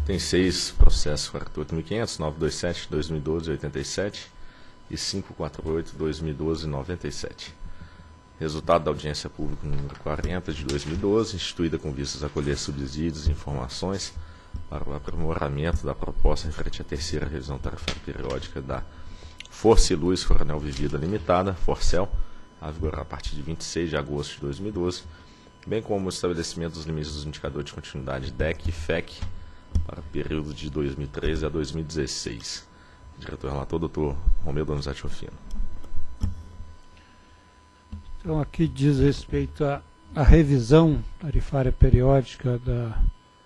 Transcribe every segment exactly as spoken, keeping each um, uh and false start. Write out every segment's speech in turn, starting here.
Tem seis processos, quarenta e oito mil e quinhentos, novecentos e vinte e sete, dois mil e doze, oitenta e sete e quinhentos e quarenta e oito, dois mil e doze, noventa e sete. Resultado da audiência pública número quarenta de dois mil e doze, instituída com vistas a colher subsídios e informações para o aprimoramento da proposta referente à terceira revisão tarifária periódica da Força e Luz Coronel Vivida Limitada, Forcel, a vigorar a partir de vinte e seis de agosto de dois mil e doze, bem como o estabelecimento dos limites dos indicadores de continuidade D E C e F E C para o período de dois mil e treze a dois mil e dezesseis. Diretor relator, doutor Romeu Donizete Rufino. Então, aqui diz respeito à, à revisão tarifária periódica da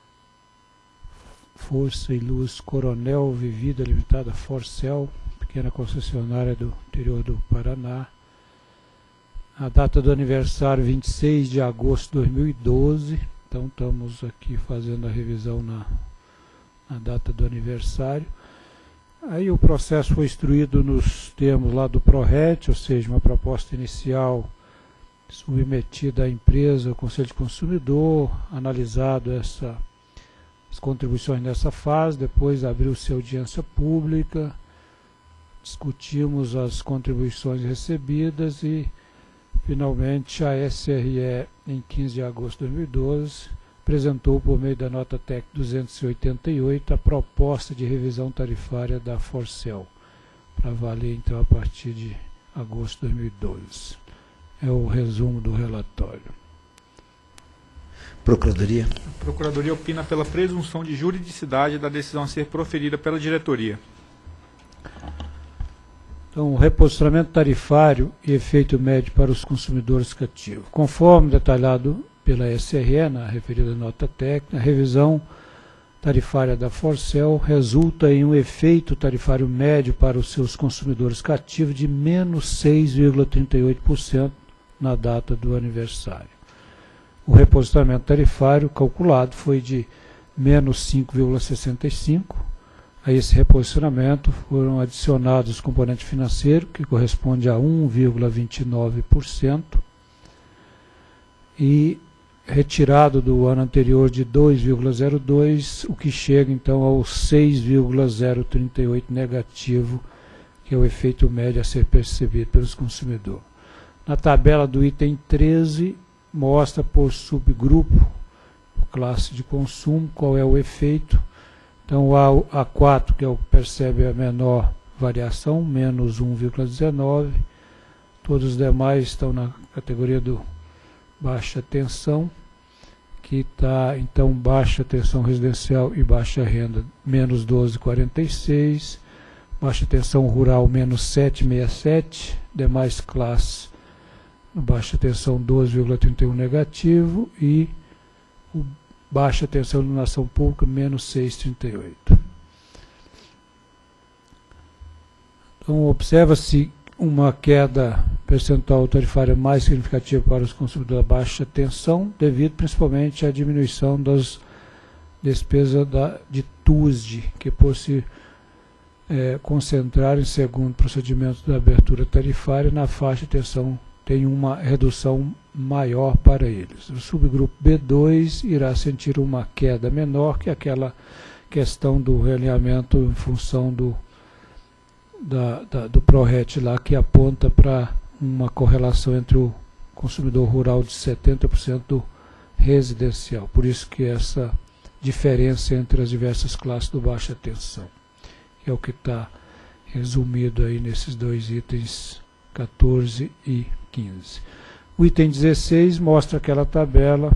Força e Luz Coronel Vivida Limitada, Forcel, pequena concessionária do interior do Paraná. A data do aniversário, vinte e seis de agosto de dois mil e doze. Então, estamos aqui fazendo a revisão na, na data do aniversário. Aí o processo foi instruído nos termos lá do PRORET, ou seja, uma proposta inicial submetida à empresa, ao Conselho de Consumidor, analisado essa, as contribuições nessa fase, depois abriu-se audiência pública, discutimos as contribuições recebidas e, finalmente, a S R E, em quinze de agosto de dois mil e doze, apresentou, por meio da nota T E C duzentos e oitenta e oito, a proposta de revisão tarifária da Forcel, para valer, então, a partir de agosto de dois mil e doze. É o resumo do relatório. Procuradoria. A Procuradoria opina pela presunção de juridicidade da decisão a ser proferida pela diretoria. Então, o reposicionamento tarifário e efeito médio para os consumidores cativos. Conforme detalhado pela S R E, na referida nota técnica, a revisão tarifária da Forcel resulta em um efeito tarifário médio para os seus consumidores cativos de menos seis vírgula trinta e oito por cento na data do aniversário. O reposicionamento tarifário calculado foi de menos cinco vírgula sessenta e cinco por cento. A esse reposicionamento foram adicionados os componentes financeiros, que corresponde a um vírgula vinte e nove por cento, e retirado do ano anterior de dois vírgula zero dois por cento, o que chega então ao seis vírgula zero trinta e oito por cento negativo, que é o efeito médio a ser percebido pelos consumidores. Na tabela do item treze, mostra por subgrupo, classe de consumo, qual é o efeito. Então, o A quatro, que é o que percebe a menor variação, menos um vírgula dezenove. Todos os demais estão na categoria do baixa tensão, que está, então, baixa tensão residencial e baixa renda, menos doze vírgula quarenta e seis. Baixa tensão rural, menos sete vírgula sessenta e sete. Demais classes, baixa tensão doze vírgula trinta e um negativo. E o baixa tensão de iluminação pública, menos seis vírgula trinta e oito. Então, observa-se uma queda percentual tarifária mais significativa para os consumidores da baixa tensão, devido principalmente à diminuição das despesas da, de T U S D, que por se é, concentrar em segundo procedimento da abertura tarifária, na faixa de tensão tem uma redução maior para eles. O subgrupo B dois irá sentir uma queda menor, que é aquela questão do realinhamento em função do, da, da, do PRORET lá, que aponta para uma correlação entre o consumidor rural de setenta por cento do residencial. Por isso que essa diferença entre as diversas classes do baixa tensão, que é o que está resumido aí nesses dois itens quatorze e quinze. O item dezesseis mostra aquela tabela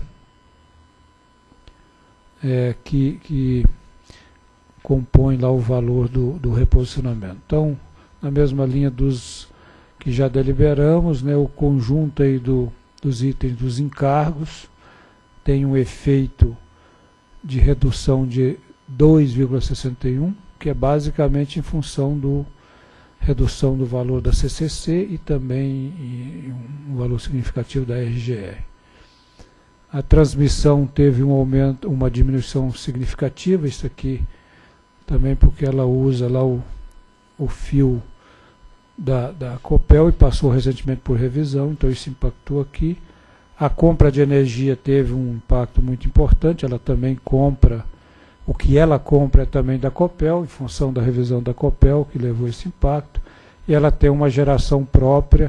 é, que, que compõe lá o valor do, do reposicionamento. Então, na mesma linha dos que já deliberamos, né, o conjunto aí do, dos itens dos encargos tem um efeito de redução de dois vírgula sessenta e um, que é basicamente em função do redução do valor da C C C e também um valor significativo da R G R. A transmissão teve um aumento, uma diminuição significativa, isso aqui também porque ela usa lá o, o fio da, da Copel e passou recentemente por revisão, então isso impactou aqui. A compra de energia teve um impacto muito importante, ela também compra O que ela compra é também da Copel, em função da revisão da Copel, que levou esse impacto, e ela tem uma geração própria,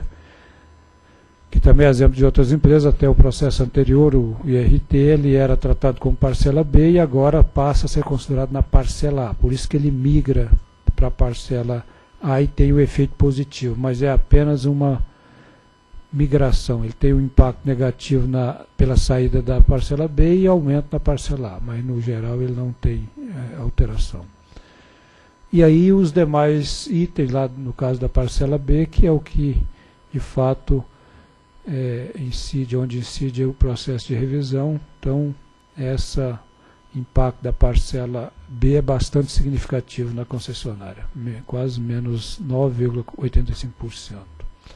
que também é exemplo de outras empresas. Até o processo anterior, o I R T, ele era tratado como parcela B e agora passa a ser considerado na parcela A. Por isso que ele migra para a parcela A e tem o efeito positivo, mas é apenas uma migração. Ele tem um impacto negativo na, pela saída da parcela B e aumento na parcela A, mas no geral ele não tem é, alteração. E aí os demais itens lá no caso da parcela B, que é o que de fato é, incide, onde incide o processo de revisão. Então esse impacto da parcela B é bastante significativo na concessionária, quase menos nove vírgula oitenta e cinco por cento.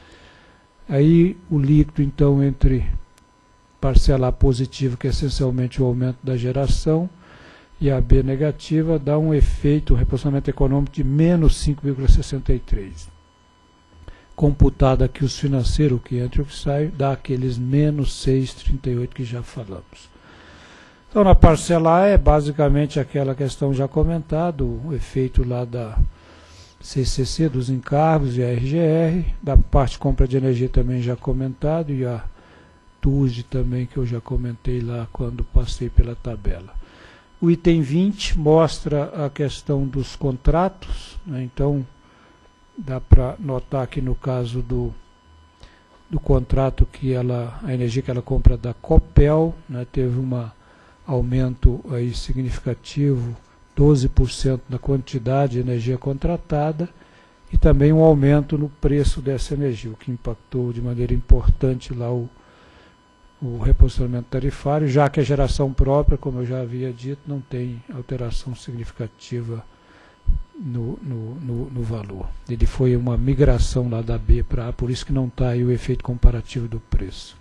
Aí o líquido, então, entre parcela A positiva, que é essencialmente o aumento da geração, e a B negativa, dá um efeito, um reposicionamento econômico de menos cinco vírgula sessenta e três. Computado aqui os financeiros, o que entra e o que sai, dá aqueles menos seis vírgula trinta e oito que já falamos. Então, na parcela A é basicamente aquela questão já comentada, o efeito lá da C C C, dos encargos e a R G R, da parte de compra de energia também já comentado, e a T U S D também, que eu já comentei lá quando passei pela tabela. O item vinte mostra a questão dos contratos, né? Então dá para notar que no caso do, do contrato que ela, a energia que ela compra da Copel, né, teve um aumento aí significativo, doze por cento na quantidade de energia contratada, e também um aumento no preço dessa energia, o que impactou de maneira importante lá o, o reposicionamento tarifário, já que a geração própria, como eu já havia dito, não tem alteração significativa no, no, no, no valor. Ele foi uma migração lá da B para A, por isso que não está aí o efeito comparativo do preço.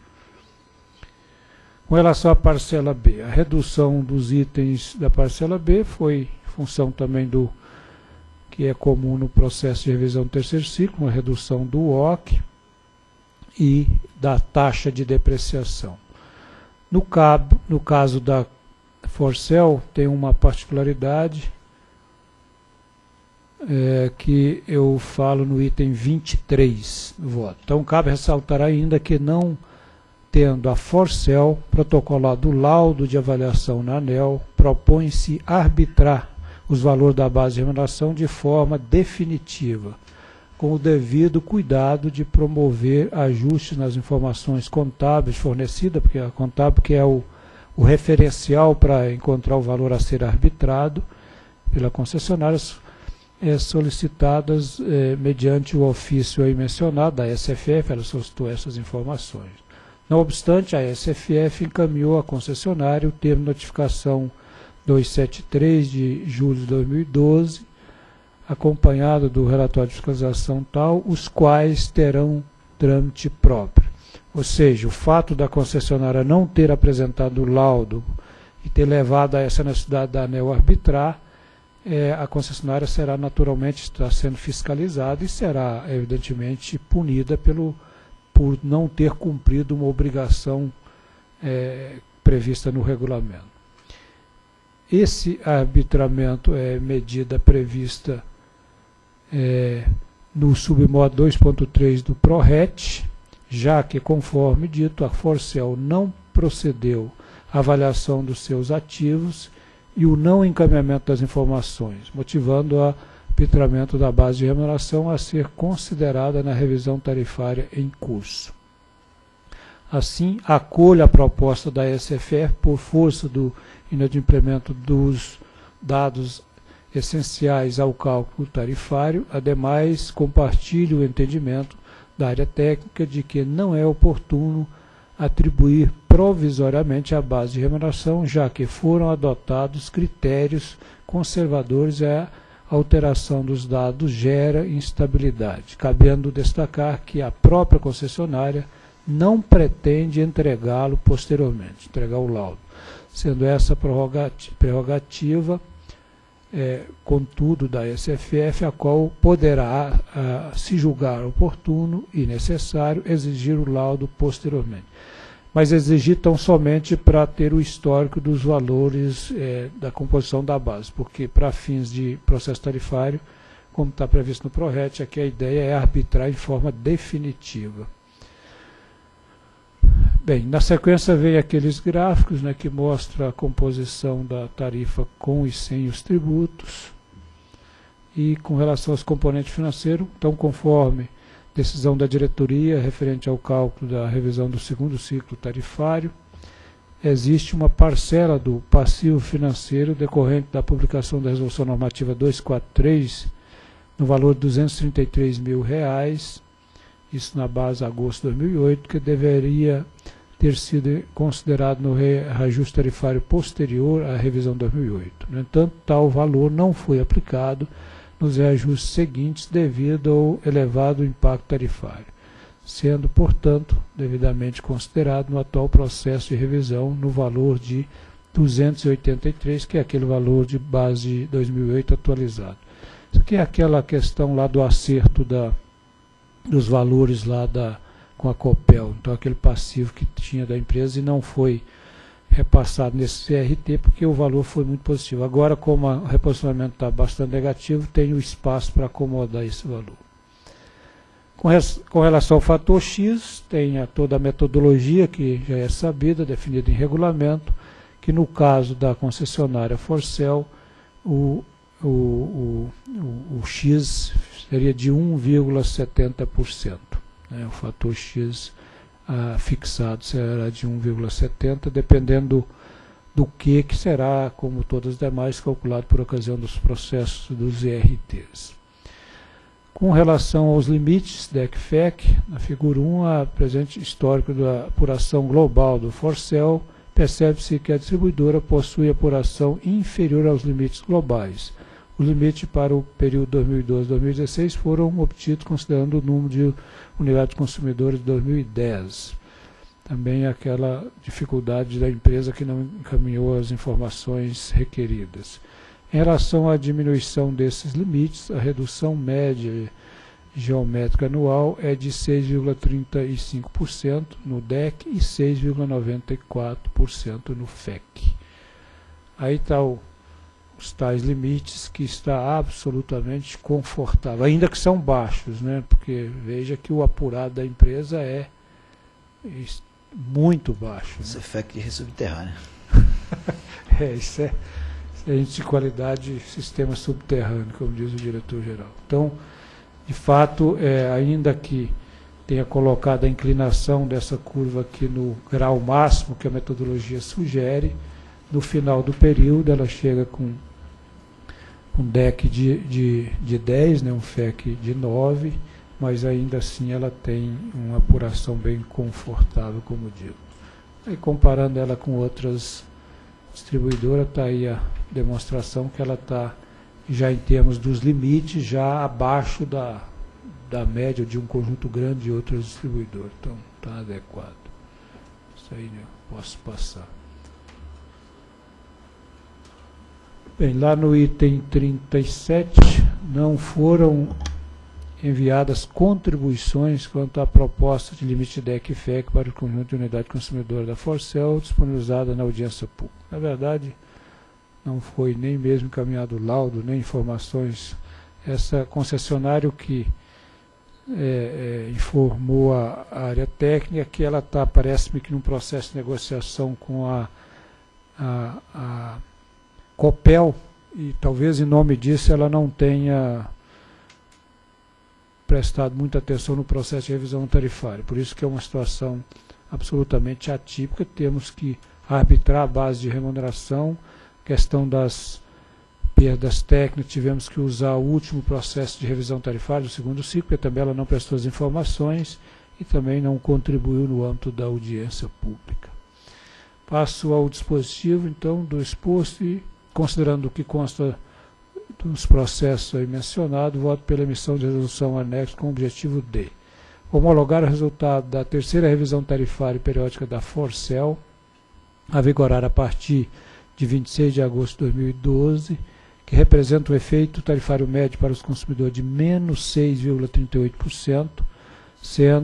Com relação à parcela B, a redução dos itens da parcela B foi função também do que é comum no processo de revisão do terceiro ciclo, uma redução do O C e da taxa de depreciação. No, cabo, no caso da Forcel, tem uma particularidade é, que eu falo no item vinte e três do voto. Então, cabe ressaltar ainda que não tendo a Forcel protocolado o laudo de avaliação na ANEEL, propõe-se arbitrar os valores da base de remuneração de forma definitiva, com o devido cuidado de promover ajustes nas informações contábeis fornecidas, porque a contábil que é o, o referencial para encontrar o valor a ser arbitrado pela concessionária, é, solicitadas é, mediante o ofício aí mencionado da S F F, ela solicitou essas informações. Não obstante, a S F F encaminhou à concessionária o termo de notificação duzentos e setenta e três de julho de dois mil e doze, acompanhado do relatório de fiscalização tal, os quais terão trâmite próprio. Ou seja, o fato da concessionária não ter apresentado o laudo e ter levado a essa necessidade da ANEEL arbitrar, é, a concessionária será naturalmente, está sendo fiscalizada e será, evidentemente, punida pelo por não ter cumprido uma obrigação é, prevista no regulamento. Esse arbitramento é medida prevista é, no submodo dois ponto três do PRORET, já que, conforme dito, a Forcel não procedeu à avaliação dos seus ativos e o não encaminhamento das informações, motivando o arbitramento da base de remuneração a ser considerada na revisão tarifária em curso. Assim, acolho a proposta da S F F por força do inadimplemento dos dados essenciais ao cálculo tarifário. Ademais, compartilho o entendimento da área técnica de que não é oportuno atribuir provisoriamente a base de remuneração, já que foram adotados critérios conservadores e a alteração dos dados gera instabilidade, cabendo destacar que a própria concessionária não pretende entregá-lo posteriormente, entregar o laudo, sendo essa prerrogativa, é, contudo, da S F F, a qual poderá, a, se julgar oportuno e necessário, exigir o laudo posteriormente. mas exigir tão somente para ter o histórico dos valores é, da composição da base, porque para fins de processo tarifário, como está previsto no PRORET, aqui a ideia é arbitrar em forma definitiva. Bem, na sequência vem aqueles gráficos, né, que mostram a composição da tarifa com e sem os tributos. E com relação aos componentes financeiros, então, conforme decisão da diretoria referente ao cálculo da revisão do segundo ciclo tarifário, existe uma parcela do passivo financeiro decorrente da publicação da Resolução Normativa duzentos e quarenta e três, no valor de duzentos e trinta e três mil reais, isso na base agosto de dois mil e oito, que deveria ter sido considerado no reajuste tarifário posterior à revisão de dois mil e oito. No entanto, tal valor não foi aplicado nos reajustes seguintes devido ao elevado impacto tarifário, sendo, portanto, devidamente considerado no atual processo de revisão no valor de duzentos e oitenta e três, que é aquele valor de base de dois mil e oito atualizado. Isso aqui é aquela questão lá do acerto da, dos valores lá da, com a Copel, então aquele passivo que tinha da empresa e não foi repassado nesse C R T porque o valor foi muito positivo. Agora, como o reposicionamento está bastante negativo, tem o espaço para acomodar esse valor. Com, res, com relação ao fator X, tem a, toda a metodologia que já é sabida, definida em regulamento, que no caso da concessionária Forcel, o, o, o, o, o X seria de um vírgula setenta por cento. Né? O fator X ah, fixado será de um vírgula setenta por cento, dependendo do, do que, que será, como todas as demais, calculado por ocasião dos processos dos I R Ts. Com relação aos limites da E C F E C, na figura um, a presente histórico da apuração global do Forcel, percebe-se que a distribuidora possui apuração inferior aos limites globais. O limite para o período dois mil e doze a dois mil e dezesseis foram obtidos considerando o número de unidades consumidoras de dois mil e dez. Também aquela dificuldade da empresa que não encaminhou as informações requeridas. Em relação à diminuição desses limites, a redução média geométrica anual é de seis vírgula trinta e cinco por cento no D E C e seis vírgula noventa e quatro por cento no F E C. Aí está o os tais limites que está absolutamente confortável, ainda que são baixos, né? Porque veja que o apurado da empresa é muito baixo. Isso né? É F E C de subterrâneo. É, isso é, isso é de qualidade sistema subterrâneo, como diz o diretor-geral. Então, de fato, é, ainda que tenha colocado a inclinação dessa curva aqui no grau máximo que a metodologia sugere, no final do período ela chega com um D E C de, de, de dez, né, um F E C de nove, mas ainda assim ela tem uma apuração bem confortável, como digo. E comparando ela com outras distribuidoras, está aí a demonstração que ela está, já em termos dos limites, já abaixo da, da média de um conjunto grande de outras distribuidoras. Então, está adequado. Isso aí eu posso passar. Bem, lá no item trinta e sete, não foram enviadas contribuições quanto à proposta de limite de D E C e F E C para o conjunto de unidade consumidora da Forcel, disponibilizada na audiência pública. Na verdade, não foi nem mesmo encaminhado laudo, nem informações. Essa concessionária que é, é, informou a, a área técnica que ela está, parece-me que num processo de negociação com a, a, a Copel, e talvez em nome disso ela não tenha prestado muita atenção no processo de revisão tarifária. Por isso que é uma situação absolutamente atípica, temos que arbitrar a base de remuneração, questão das perdas técnicas, tivemos que usar o último processo de revisão tarifária do segundo ciclo, porque também ela não prestou as informações e também não contribuiu no âmbito da audiência pública. Passo ao dispositivo, então, do exposto e considerando o que consta dos processos aí mencionados, voto pela emissão de resolução anexo com o objetivo de homologar o resultado da terceira revisão tarifária periódica da Forcel, a vigorar a partir de vinte e seis de agosto de dois mil e doze, que representa um efeito tarifário médio para os consumidores de menos seis vírgula trinta e oito por cento, sendo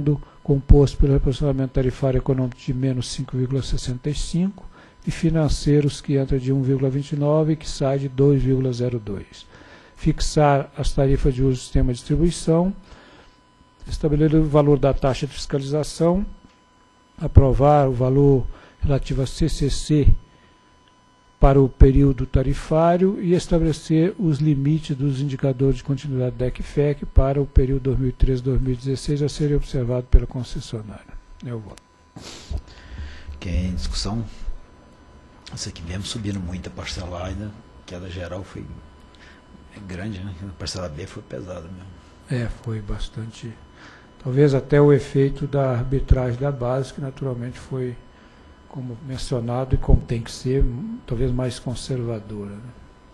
composto pelo reposicionamento tarifário econômico de menos cinco vírgula sessenta e cinco e financeiros que entra de um vírgula vinte e nove e que sai de dois vírgula zero dois. Fixar as tarifas de uso do sistema de distribuição, estabelecer o valor da taxa de fiscalização, aprovar o valor relativo a C C C para o período tarifário e estabelecer os limites dos indicadores de continuidade D E C F E C para o período dois mil e treze a dois mil e dezesseis a serem observados pela concessionária. Eu voto. Ok, em discussão. Isso aqui mesmo subindo muito a parcela A, ainda, queda geral foi grande, né? A parcela B foi pesada mesmo. É, foi bastante. Talvez até o efeito da arbitragem da base, que naturalmente foi, como mencionado, e como tem que ser, talvez mais conservadora. Né?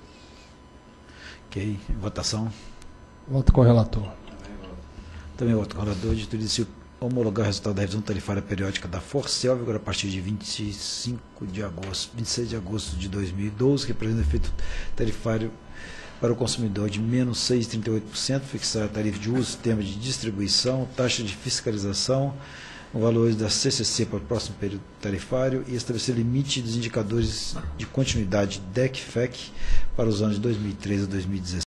Ok, votação. Voto com o relator. Também voto com o relator. De tudo isso, homologar o resultado da revisão tarifária periódica da Forcel, agora a partir de vinte e cinco de agosto, vinte e seis de agosto de dois mil e doze, que representa efeito tarifário para o consumidor de menos seis vírgula trinta e oito por cento, fixar a tarifa de uso, sistema de distribuição, taxa de fiscalização, o valor da C C C para o próximo período tarifário e estabelecer limite dos indicadores de continuidade D E C F E C para os anos de dois mil e treze a dois mil e dezesseis.